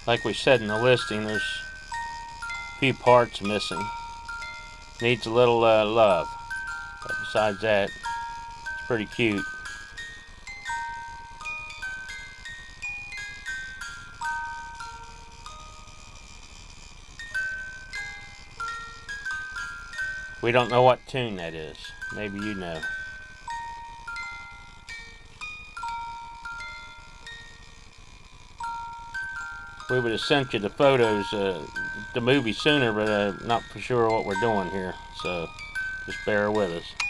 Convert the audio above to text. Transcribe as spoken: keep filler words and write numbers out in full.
Like we said in the listing, there's a few parts missing. Needs a little uh, love. But besides that, it's pretty cute. We don't know what tune that is. Maybe you know. We would have sent you the photos, uh, the movie sooner, but uh, not for sure what we're doing here. So just bear with us.